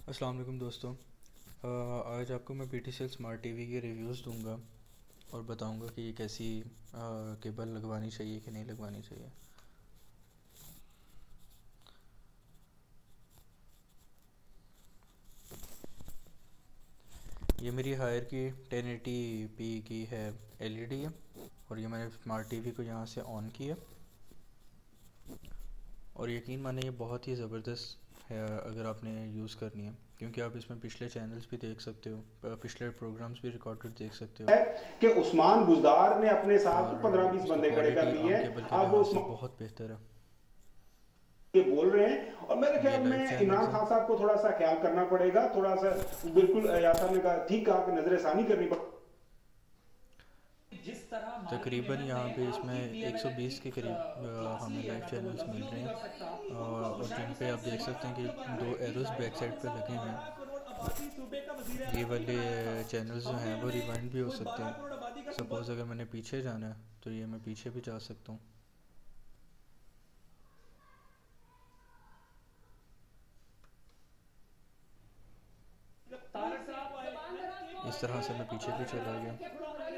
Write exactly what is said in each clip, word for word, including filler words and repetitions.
अस्सलाम वालेकुम दोस्तों। अ, आज आपको मैं पीटीसीएल स्मार्ट टीवी के रिव्यूज़ दूंगा और बताऊंगा कि ये कैसी अ, केबल लगवानी चाहिए कि नहीं लगवानी चाहिए। ये मेरी हायर की टेन एटी पी की है एलईडी है और ये मैंने स्मार्ट टीवी को यहाँ से ऑन किया और यकीन माने ये बहुत ही ज़बरदस्त है अगर आपने यूज़ करनी है, क्योंकि आप इसमें पिछले चैनल्स भी देख सकते हो, पिछले प्रोग्राम्स भी रिकॉर्डेड देख सकते हो कि उस्मान बुज़दार ने अपने साथ और पंद्रह बीस बंदे खड़े कर क्वालिटी लिए आम केबल के अब वो लिहाज से बहुत बेहतर है। ये बोल रहे हैं और मेरे ख्याल में इमरान खान साहब को थोड़ा सा ख्याल करना पड़ेगा, थोड़ा सा बिल्कुल यासर ने कहा ठीक कहा कि नजरसानी करनी पड़ेगी। तकरीबन यहाँ पे इसमें एक सौ बीस के करीब हमें लाइव चैनल्स मिल रहे हैं और जिन पे आप देख सकते हैं कि दो एरोस बैक साइड पे लगे हैं। ये वाले चैनल्स जो हैं वो रिवाइंड भी हो सकते हैं। सपोज़ अगर मैंने पीछे जाना है तो ये मैं पीछे भी जा सकता हूँ। इस तरह से मैं पीछे भी चला गया।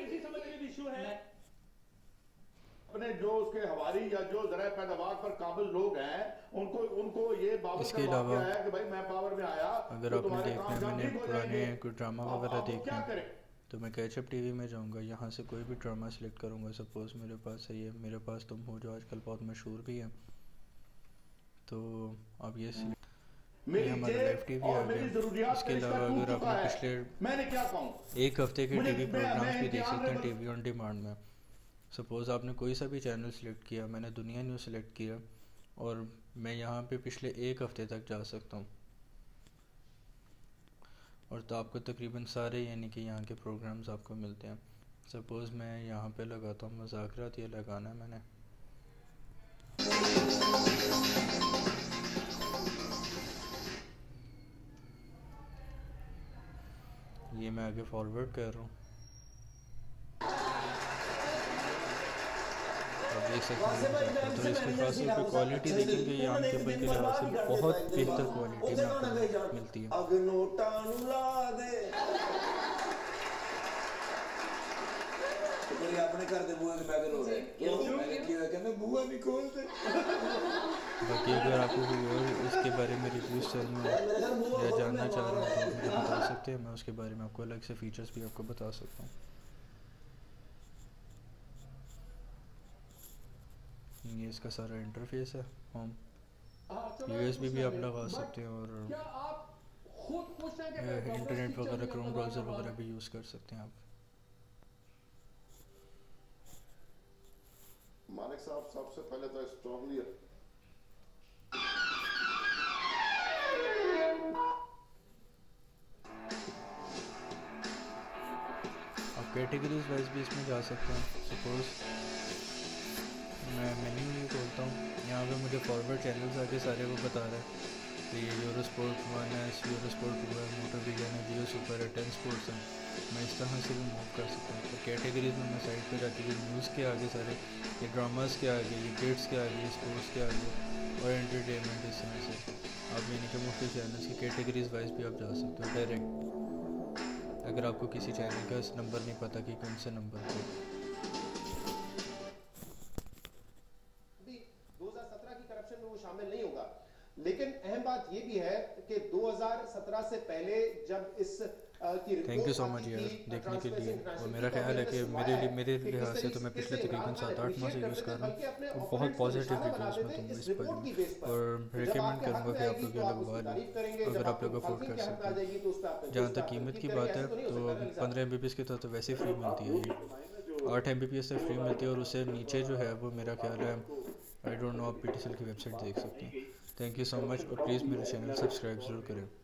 अपने जो उसके हवारी या जो ज़राए पैदावार पर काबिल लोग हैं उनको उनको ये बात इसके अलावा है कि भाई मैं पावर में आया अगर तो आपने देखना है, मैंने पुराने कोई ड्रामा वगैरह देखना है तो मैं कैचअप टीवी में जाऊंगा, यहाँ से कोई भी ड्रामा सेलेक्ट करूंगा। सपोज़ मेरे पास है ये मेरे पास तुम हो जो आजकल बहुत मशहूर भी है, तो अब ये ये हमारा लाइव टीवी आ गया। इसके अलावा अगर आपने पिछले एक हफ्ते के टीवी प्रोग्राम्स भी देख सकते हैं टीवी ऑन डिमांड में। सपोज़ आपने कोई सा भी चैनल सेलेक्ट किया, मैंने दुनिया न्यूज़ सेलेक्ट किया और मैं यहाँ पे पिछले एक हफ्ते तक जा सकता हूँ और तो आपको तकरीबन सारे यानी कि यहाँ के प्रोग्राम्स आपको मिलते हैं। सपोज़ मैं यहाँ पे लगाता हूँ मुज़ाकरात, ये लगाना है मैंने। ये मैं आगे फॉरवर्ड कर रहा हूँ। आप देख सकते हैं तो इसके पास ऊपर क्वालिटी देखेंगे ये आम केबल के लिहाज से बहुत बेहतर क्वालिटी में आपको मिलती है। बाकी अगर आपको कोई और इसके बारे में रिव्यूज़ चाहिए या जानना चाह रहे हैं तो मुझे बता सकते हैं, मैं उसके बारे में आपको अलग से फीचर्स भी आपको बता सकता हूँ। ये इसका सारा इंटरफेस है होम। यूएसबी भी आप लगा सकते हैं और इंटरनेट वगैरह क्रोम ब्राउज़र वगैरह भी यूज़ कर सकते हैं आप। मालिक साहब सबसे पहले तो स्ट्रांगली आप कैटेगरीज वाइज भी इसमें जा सकते हैं। सपोज़ मैं मेन्यू ही खोलता हूँ, यहाँ पे मुझे फॉरवर्ड चैनल्स आके सारे वो बता रहा है तो ये यूरो स्पोर्ट वन है, यूरो स्पोर्ट टू है, मोटर विजन है, जियो सुपर है, टेन स्पोर्ट्स हैं। मैं इस तरह से भी मूव कर सकता हूँ। तो कैटेगरीज में मैं साइड पे जाके ये न्यूज़ के आगे सारे, ये ड्रामास के आगे, ये किड्स के आगे, ये स्पोर्ट्स के आगे और एंटरटेनमेंट, इस तरह से आप यानी कि मुख्तलिफ चैनल्स की कैटेगरीज वाइज भी आप जा सकते हो डायरेक्ट, अगर आपको किसी चैनल का नंबर नहीं पता कि कौन से नंबर पर। शामिल नहीं होगा, लेकिन अहम बात यह भी है कि दो हज़ार सत्रह से पहले जब इस की थैंक यू सो मच यार देखने के लिए। और मेरा ख्याल है कि मेरे लिए मेरे लिहाज से तो मैं पिछले तकरीबन सात आठ माह से यूज़ कर रहा हूँ तो बहुत पॉजिटिव रिव्यूज़ में दूँगा इस बारे में और रिकमेंड करूँगा कि आप लोग ये लगवा लें अगर आप लोग अफोर्ड कर सकते हैं। जहाँ तक कीमत की बात है तो पंद्रह एम बी पी एस की तो वैसे फ्री मिलती है, ये आठ एम बी पी एस से फ्री मिलती है और उससे नीचे जो है वो मेरा ख्याल है आई डोंट नो, आप पीटीसीएल की वेबसाइट देख सकते हैं। थैंक यू सो मच और प्लीज़ मेरे चैनल सब्सक्राइब ज़रूर करें।